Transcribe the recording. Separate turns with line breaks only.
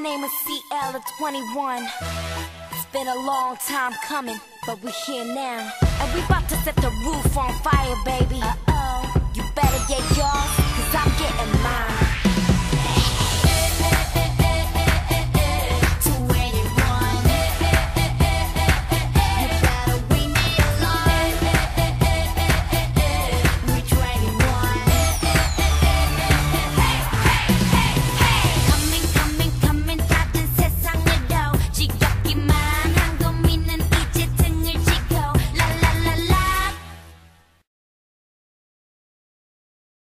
name is CL of 21. It's been a long time coming, but we're here now. And we about to set the roof on fire, baby.